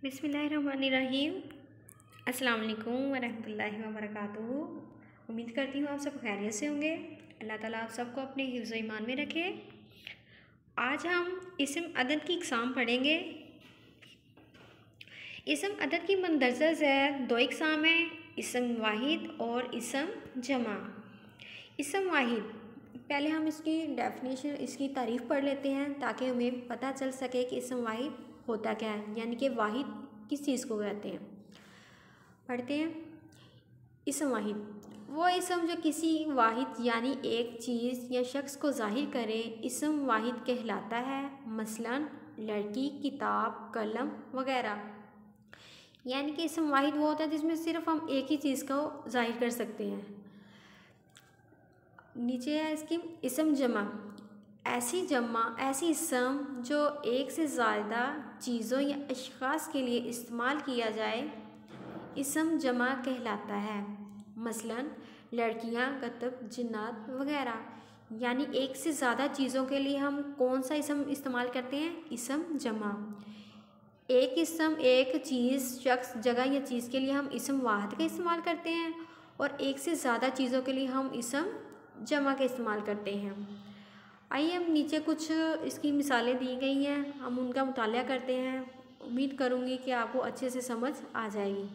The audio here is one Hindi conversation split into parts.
बिस्मिल्लाहिर्रहमानिर्रहीम। अस्सलाम वालेकुम वरहमतुल्लाहि वबरकातुहू। उम्मीद करती हूँ आप सब खैरियत से होंगे। अल्लाह ताला आप सबको अपने हिफ्ज़ ईमान में रखे। आज हम इस्म अदद की इक़साम पढ़ेंगे। इस्म अदद की मंदरजा ज़ैर दो इक़साम हैं, इस्म वाहिद और इस्म जमा। इस्म वाहिद, पहले हम इसकी डेफिनेशन, इसकी तारीफ़ पढ़ लेते हैं ताकि हमें पता चल सके कि इस्म वाहिद होता क्या है, यानी कि वाहिद किस चीज़ को कहते हैं। पढ़ते हैं। इस्म वाहिद वो इस्म जो किसी वाहिद यानी एक चीज़ या शख्स को ज़ाहिर करे, इस्म वाहिद कहलाता है। मसलन लड़की, किताब, कलम वगैरह। यानी कि इस्म वाहिद वो होता है जिसमें सिर्फ हम एक ही चीज़ को ज़ाहिर कर सकते हैं। नीचे है इसकी इस्म जमा। ऐसी इस्म जो एक से ज़्यादा चीज़ों या अशख़ास के लिए इस्तेमाल किया जाए, इस्म जमा कहलाता है। मसलन लड़कियाँ, कतब, जिन्नात वगैरह। यानी एक से ज़्यादा चीज़ों के लिए हम कौन सा इस्म इस्तेमाल करते हैं? इस्म जमा। एक इस्म एक चीज़, शख्स, जगह या चीज़ के लिए हम इस्म वाहिद का इस्तेमाल करते हैं और एक से ज़्यादा चीज़ों के लिए हम इस्म जमा का इस्तेमाल करते हैं। आइए हम नीचे कुछ इसकी मिसालें दी गई हैं, हम उनका मुताला करते हैं। उम्मीद करूँगी कि आपको अच्छे से समझ आ जाएगी।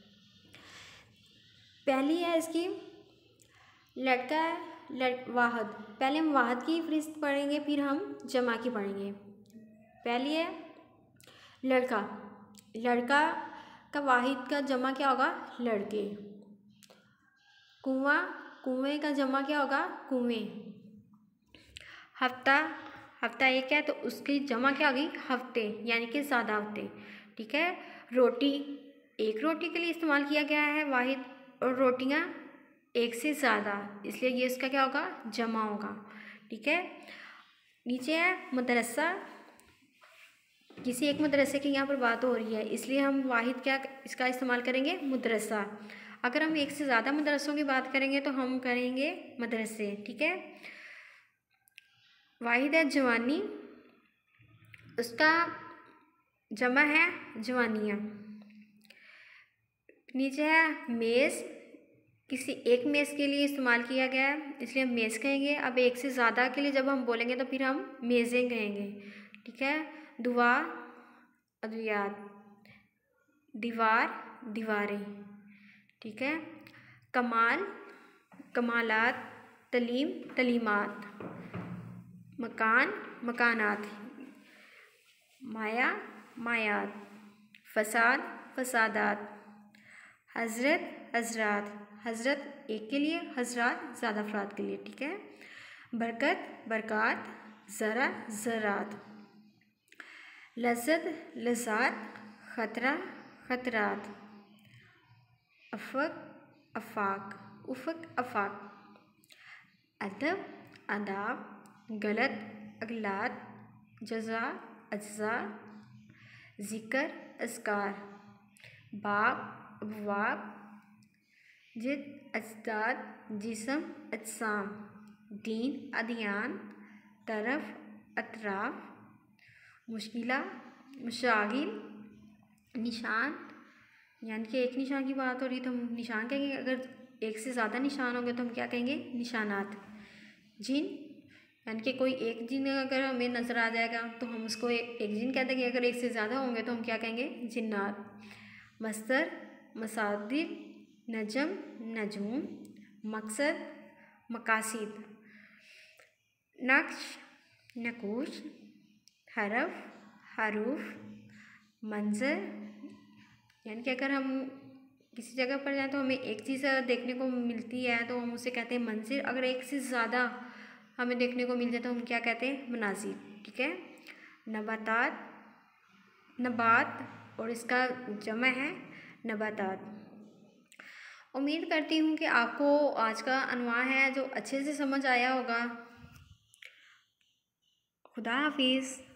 पहली है इसकी लड़का है, वाहद। पहले हम वाहद की फ़हरिस्त पढ़ेंगे, फिर हम जमा की पढ़ेंगे। पहली है लड़का। लड़का का वाहिद का जमा क्या होगा? लड़के। कुआं, कुएं का जमा क्या होगा? कुएं। हफ्ता, हफ्ता एक है तो उसकी जमा क्या होगी? हफ्ते, यानी कि ज़्यादा हफ्ते। ठीक है। रोटी, एक रोटी के लिए इस्तेमाल किया गया है वाहिद, और रोटियां एक से ज़्यादा, इसलिए ये इसका क्या होगा? जमा होगा। ठीक है। नीचे है मदरसा। किसी एक मदरसे की यहाँ पर बात हो रही है, इसलिए हम वाहिद क्या इसका इस्तेमाल करेंगे? मदरसा। अगर हम एक से ज़्यादा मदरसों की बात करेंगे तो हम करेंगे मदरसे। ठीक है। वाहिद है जवानी, उसका जमा है जवानियाँ। नीचे है मेज़। किसी एक मेज़ के लिए इस्तेमाल किया गया है, इसलिए हम मेज़ कहेंगे। अब एक से ज़्यादा के लिए जब हम बोलेंगे तो फिर हम मेज़ें कहेंगे। ठीक है। दुआ, अद्वियात। दीवार, दीवारें। ठीक है। कमाल, कमालात। तलीम, तलीमात। मकान, मकानात। माया, मायात। फसाद, फसादात। हज़रत, हज़रात। हज़रत एक के लिए, हज़रात ज़्यादा अफराद के लिए। ठीक है। बरकत, बरक़ात। ज़रा, ज़रात। लज़्ज़त, लज़्ज़ात। ख़तरा, ख़तरात। अफ़क़, अफ़ाक़। उफ़क़, अफ़ाक़। अदब, आदाब। गलत, अगलात। जज़ा, अज्ज़ा। ज़िक्र, अज़कार। बाब, अबवाब। जिद, अजदाद। जिस्म, अजसाम। दीन, अदियान। तरफ़, अतराफ़। मुश्किला, मशागिल। निशान, यानी कि एक निशान की बात हो रही है तो हम निशान कहेंगे। अगर एक से ज़्यादा निशान होंगे तो हम क्या कहेंगे? निशानात। जिन, यानी कि कोई एक जिन अगर हमें नज़र आ जाएगा तो हम उसको एक जिन कह देंगे। अगर एक से ज़्यादा होंगे तो हम क्या कहेंगे? जिन्नात। मस्तर, मसादिर। नजम, नजूम। मकसद, मकासिद। नक्श, नकूश। हरफ, हरूफ। मंज़र, यानी कि अगर हम किसी जगह पर जाएँ तो हमें एक चीज़ देखने को मिलती है तो हम उसे कहते हैं मंज़िर। अगर एक से ज़्यादा हमें देखने को मिल जाए तो हम क्या कहते हैं? मनाज़िर। ठीक है। नबातात, नबात, और इसका जमा है नबातात। उम्मीद करती हूँ कि आपको आज का अनवाअ है जो अच्छे से समझ आया होगा। खुदा हाफिज़।